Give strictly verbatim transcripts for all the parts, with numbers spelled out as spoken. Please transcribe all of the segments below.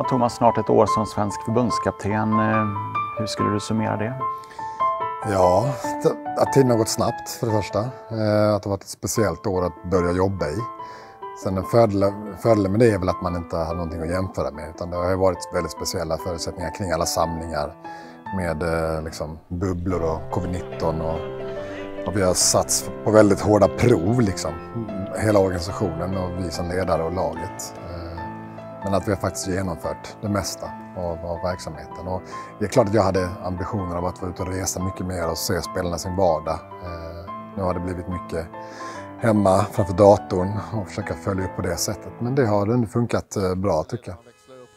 Ja, Thomas, snart ett år som svensk förbundskapten. Hur skulle du summera det? Ja, att tiden har gått snabbt för det första. Att det har varit ett speciellt år att börja jobba i. Sen en fördel, fördel med det är väl att man inte har någonting att jämföra med. Utan det har varit väldigt speciella förutsättningar kring alla samlingar. Med liksom, bubblor och covid nitton. Och, och vi har satts på väldigt hårda prov, liksom. Hela organisationen och vi som ledare och laget. Men att vi har faktiskt genomfört det mesta av, av verksamheten. Och det är klart att jag hade ambitioner av att vara ute och resa mycket mer och se spelarna sin vardag. Eh, nu har det blivit mycket hemma framför datorn och försöka följa upp på det sättet. Men det har ändå funkat eh, bra, tycker jag.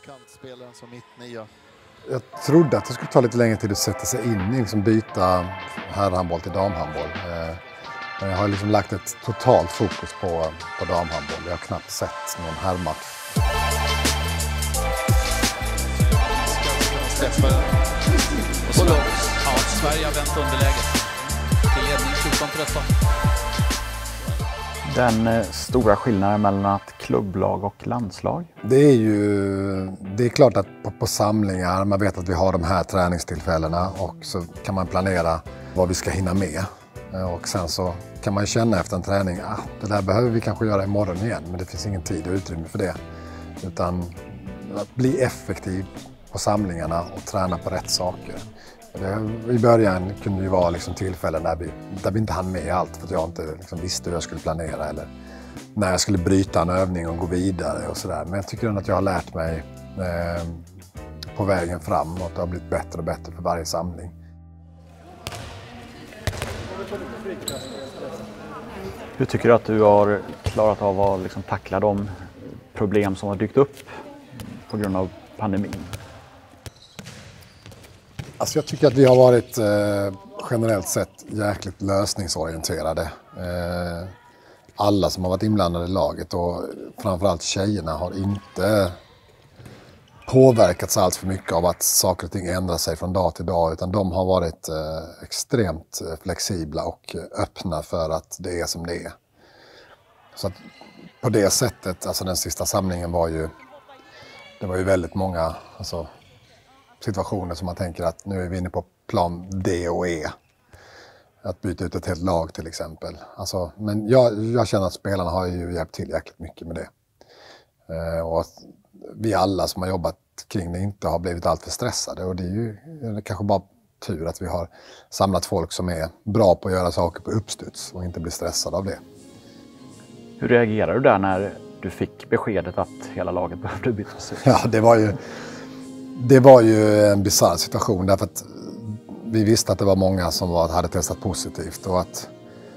Jag trodde att det skulle ta lite längre tid att sätta sig in i liksom byta herrhandboll till damhandboll. Eh, men jag har liksom lagt ett totalt fokus på, på damhandboll. Jag har knappt sett någon herrmatch. Och så, ja, Sverige har vänt underläget till ledning fjorton tretton. Den eh, stora skillnaden mellan ett klubblag och landslag? Det är ju det är klart att på, på samlingar, man vet att vi har de här träningstillfällena och så kan man planera vad vi ska hinna med. Och sen så kan man känna efter en träning, ah, det där behöver vi kanske göra imorgon igen, men det finns ingen tid och utrymme för det. Utan att bli effektiv på samlingarna och träna på rätt saker. Det, I början kunde det vara liksom tillfällen där vi, där vi inte hann med allt för att jag inte liksom visste hur jag skulle planera eller när jag skulle bryta en övning och gå vidare och sådär. Men jag tycker ändå att jag har lärt mig eh, på vägen fram och att det har blivit bättre och bättre för varje samling. Hur tycker du att du har klarat av att liksom tackla de problem som har dykt upp på grund av pandemin? Alltså jag tycker att vi har varit eh, generellt sett jäkligt lösningsorienterade. Eh, alla som har varit inblandade i laget och framförallt tjejerna har inte påverkats allt för mycket av att saker och ting ändrar sig från dag till dag, utan de har varit eh, extremt flexibla och öppna för att det är som det är. Så att på det sättet, alltså den sista samlingen var ju, det var ju väldigt många alltså, situationer som man tänker att nu är vi inne på plan D och E. Att byta ut ett helt lag till exempel. Alltså, men jag, jag känner att spelarna har ju hjälpt till jäkligt mycket med det. Eh, och att vi alla som har jobbat kring det inte har blivit alltför stressade. Och det är ju det är kanske bara tur att vi har samlat folk som är bra på att göra saker på uppstuds och inte blir stressade av det. Hur reagerade du där när du fick beskedet att hela laget behövde bytas ut? Ja, det var ju, det var ju en bizarr situation därför att vi visste att det var många som var, hade testat positivt och att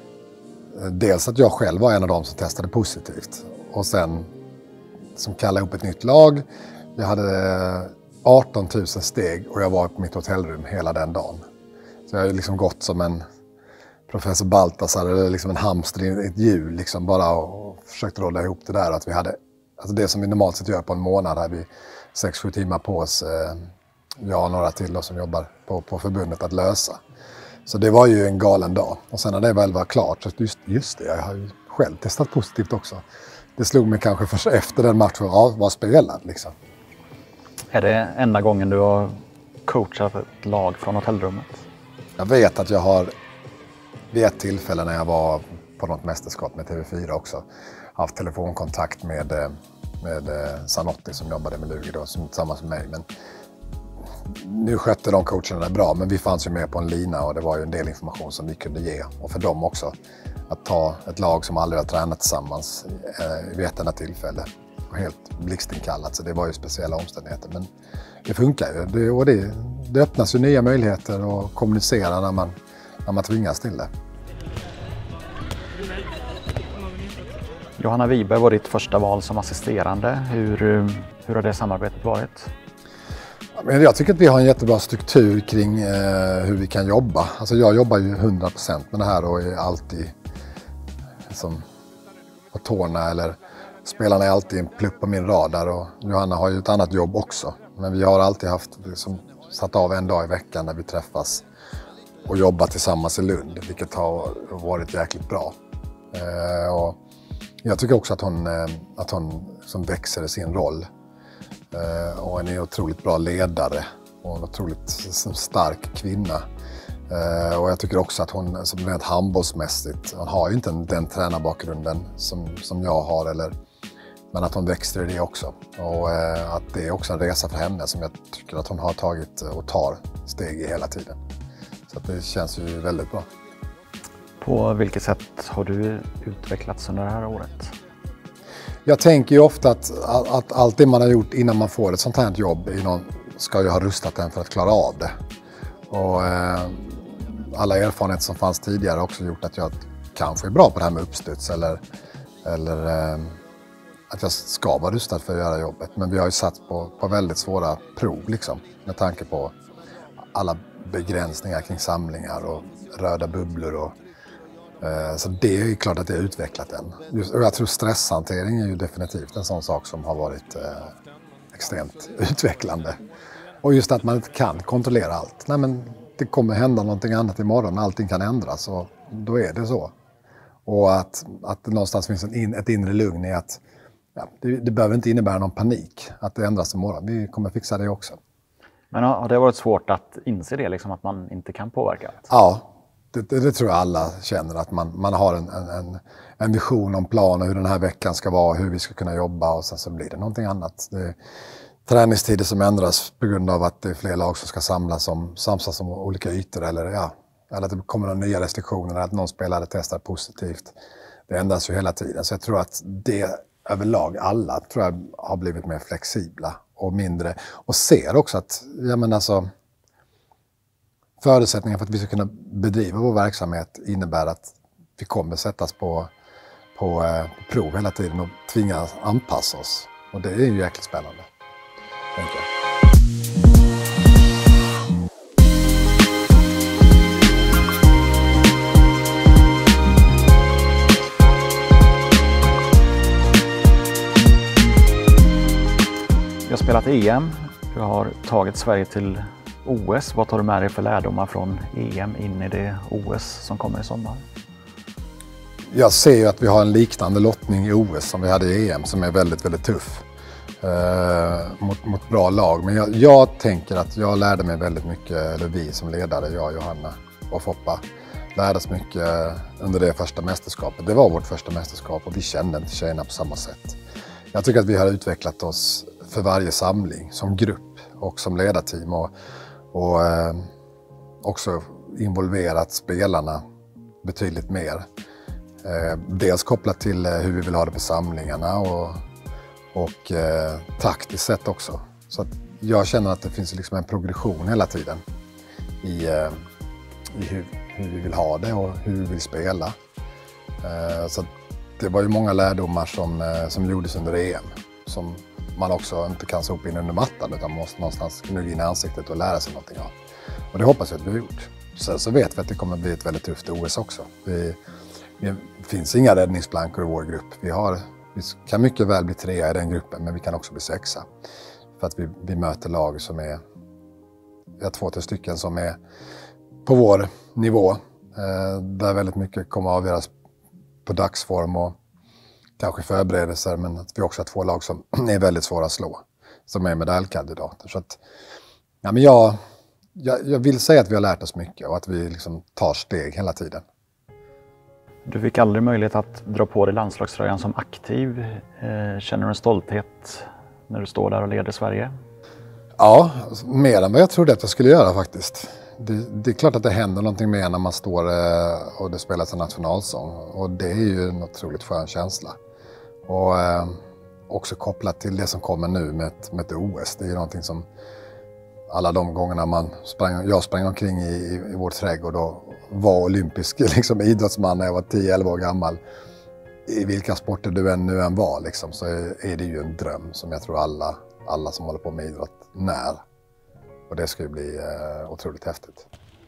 dels att jag själv var en av dem som testade positivt och sen som kallade ihop ett nytt lag. Jag hade arton tusen steg och jag var på mitt hotellrum hela den dagen. Så jag har liksom gått som en professor Baltasar eller liksom en hamster i ett hjul liksom bara och försökt råda ihop det där. Att vi hade, alltså det som vi normalt sett gör på en månad hade vi sex sju timmar på oss. Jag och några till då, som jobbar på, på förbundet att lösa. Så det var ju en galen dag. Och sen när det väl var klart så just, just det, jag har ju själv testat positivt också. Det slog mig kanske först efter den matchen ja, var spelad liksom. Är det enda gången du har coachat ett lag från hotellrummet? Jag vet att jag har vid ett tillfälle när jag var på något mästerskap med T V fyra också haft telefonkontakt med, med Sanotti som jobbade med Lugi då, som, tillsammans med mig. Men nu skötte de coacherna det bra, men vi fanns ju med på en lina och det var ju en del information som vi kunde ge. Och för dem också, att ta ett lag som aldrig har tränat tillsammans eh, vid ett enda tillfälle. Och helt blixtinkallat, så det var ju speciella omständigheter. Men det funkar ju det, och det, det öppnas ju nya möjligheter att kommunicera när man, när man tvingas till det. Johanna Wiberg var ditt första val som assisterande. Hur, hur har det samarbetet varit? Men jag tycker att vi har en jättebra struktur kring eh, hur vi kan jobba. Alltså jag jobbar ju hundra procent med det här och är alltid liksom, på tårna. Eller spelarna är alltid en plupp på min radar och Johanna har ju ett annat jobb också. Men vi har alltid haft liksom, satt av en dag i veckan när vi träffas och jobbar tillsammans i Lund. Vilket har varit jäkligt bra. Eh, och jag tycker också att hon, eh, att hon som växer i sin roll. Eh, och en otroligt bra ledare och en otroligt stark kvinna. Eh, och jag tycker också att hon, som rent handbollsmässigt, hon har ju inte den tränarbakgrunden som, som jag har, eller, men att hon växer i det också. Och eh, att det är också en resa för henne som jag tycker att hon har tagit och tar steg i hela tiden. Så att det känns ju väldigt bra. På vilket sätt har du utvecklats under det här året? Jag tänker ju ofta att, att allt det man har gjort innan man får ett sånt här jobb i någon, ska ju ha rustat en för att klara av det. Och eh, alla erfarenheter som fanns tidigare har också gjort att jag kanske är bra på det här med uppstuds eller, eller eh, att jag ska vara rustad för att göra jobbet. Men vi har ju satt på, på väldigt svåra prov liksom, med tanke på alla begränsningar kring samlingar och röda bubblor. Och, eh, så det är ju klart att det har utvecklat en. Just, och jag tror stresshantering är ju definitivt en sån sak som har varit eh, extremt utvecklande. Och just att man inte kan kontrollera allt. Nej, men det kommer hända någonting annat imorgon, allting kan ändras och då är det så. Och att, att det någonstans finns en in, ett inre lugn i att ja, det, det behöver inte innebära någon panik att det ändras imorgon. Vi kommer fixa det också. Men har det varit svårt att inse det, liksom, att man inte kan påverka allt? Ja, det, det, det tror jag alla känner. Att man, man har en, en, en vision om plan och hur den här veckan ska vara, hur vi ska kunna jobba och sen så blir det någonting annat. Det, träningstider som ändras på grund av att det är fler lag som ska samlas om, samsas om olika ytor eller, ja, eller att det kommer några nya restriktioner eller att någon spelare testar positivt. Det ändras ju hela tiden. Så jag tror att det överlag, alla tror jag har blivit mer flexibla och mindre. Och ser också att jag menar, alltså, förutsättningar för att vi ska kunna bedriva vår verksamhet innebär att vi kommer sättas på, på, eh, på prov hela tiden och tvingas anpassa oss. Och det är ju jäkligt spännande. Tänker jag. Du har spelat E M, du har tagit Sverige till O S. Vad tar du med dig för lärdomar från E M in i det O S som kommer i sommar? Jag ser ju att vi har en liknande lottning i O S som vi hade i E M som är väldigt, väldigt tuff. Eh, mot, mot bra lag. Men jag, jag tänker att jag lärde mig väldigt mycket, eller vi som ledare, jag, Johanna och Foppa, lärde oss mycket under det första mästerskapet. Det var vårt första mästerskap och vi kände inte tjejerna på samma sätt. Jag tycker att vi har utvecklat oss för varje samling som grupp och som ledarteam och, och eh, också involverat spelarna betydligt mer. Eh, dels kopplat till eh, hur vi vill ha det på samlingarna och och eh, taktiskt sett också. Så att jag känner att det finns liksom en progression hela tiden i, eh, i hur, hur vi vill ha det och hur vi vill spela. Eh, så det var ju många lärdomar som, eh, som gjordes under E M som man också inte kan sopa in under mattan utan måste någonstans gnugga in i ansiktet och lära sig någonting av. Och det hoppas jag att vi har gjort. Sen så vet vi att det kommer bli ett väldigt tufft O S också. Vi, det finns inga räddningsplankor i vår grupp. Vi har Vi kan mycket väl bli trea i den gruppen, men vi kan också bli sexa. För att vi, vi möter lag som är, vi har två, tre stycken som är på vår nivå. Eh, där väldigt mycket kommer att avgöras på dagsform och kanske förberedelser. Men att vi också har två lag som är väldigt svåra att slå. Som är medaljkandidater. Så att, ja, men jag, jag, jag vill säga att vi har lärt oss mycket och att vi liksom tar steg hela tiden. Du fick aldrig möjlighet att dra på dig landslagströjan som aktiv. Känner du en stolthet när du står där och leder Sverige? Ja, mer än vad jag trodde att jag skulle göra faktiskt. Det, det är klart att det händer någonting mer när man står och det spelas en nationalsång. Och det är ju en otroligt skön känsla. Och eh, också kopplat till det som kommer nu med ett, med ett O S. Det är ju någonting som alla de gångerna man sprang, jag sprang omkring i, i, i vår trädgård och var olympisk liksom, idrottsman när jag var tio elva år gammal. I vilka sporter du än nu än var liksom, så är, är det ju en dröm som jag tror alla, alla som håller på med idrott när. Och det ska ju bli eh, otroligt häftigt.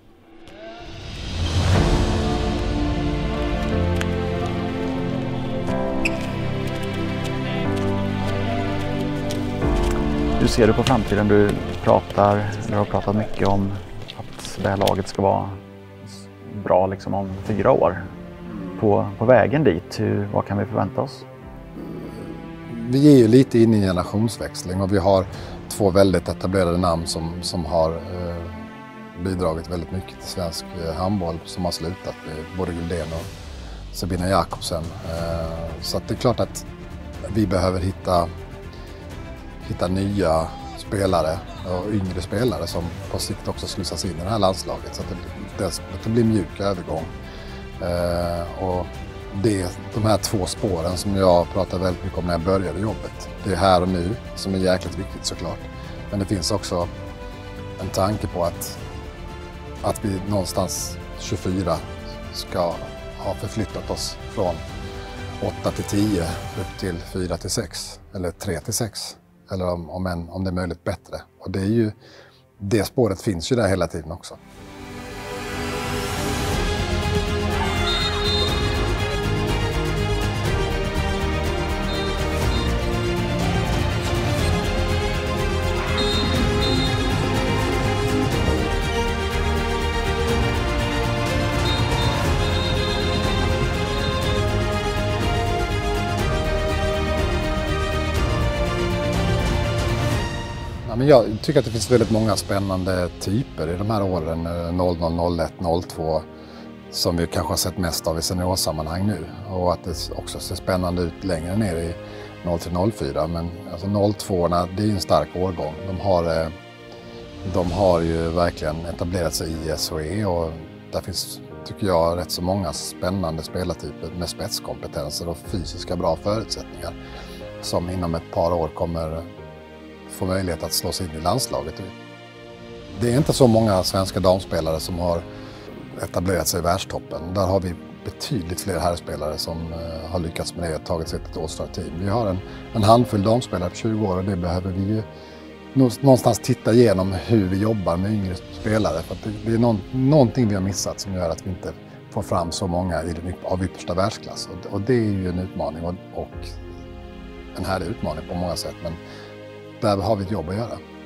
Hur ser du på framtiden? Du pratar, du har pratat mycket om att det här laget ska vara bra liksom om fyra år. På, på vägen dit, hur, vad kan vi förvänta oss? vi är ju lite inne i en generationsväxling och vi har två väldigt etablerade namn som, som har eh, bidragit väldigt mycket till svensk eh, handboll som har slutat med både Guldén och Sabina Jakobsen. Eh, så att det är klart att vi behöver hitta, hitta nya spelare och yngre spelare som på sikt också slussas in i det här landslaget så att det, det, det blir mjuk övergång. Eh, och det, de här två spåren som jag pratade väldigt mycket om när jag började jobbet. Det är här och nu som är jäkligt viktigt såklart. Men det finns också en tanke på att, att vi någonstans tjugofyra ska ha förflyttat oss från åtta till tio upp till fyra till sex eller tre till sex. Eller om, om, en, om det är möjligt bättre. Och det, är ju, det spåret finns ju där hela tiden också. Ja, men jag tycker att det finns väldigt många spännande typer i de här åren noll noll, noll ett, noll två som vi kanske har sett mest av i seniorsammanhang nu. Och att det också ser spännande ut längre ner i noll tre noll fyra. Men alltså noll två-orna, det är en stark årgång. De har, de har ju verkligen etablerat sig i S H E och där finns, tycker jag, rätt så många spännande spelartyper med spetskompetenser och fysiska bra förutsättningar som inom ett par år kommer få möjlighet att slå sig in i landslaget. Det är inte så många svenska damspelare som har etablerat sig i världstoppen. Där har vi betydligt fler herrspelare som har lyckats med det och tagit sig ett All-Star-team. Vi har en, en handfull damspelare på tjugo år och det behöver vi ju någonstans titta igenom hur vi jobbar med yngre spelare. För att det, det är någon, någonting vi har missat som gör att vi inte får fram så många i den, av yppersta världsklass. Och, och det är ju en utmaning och, och en härlig utmaning på många sätt. Men där har vi ett jobb att göra.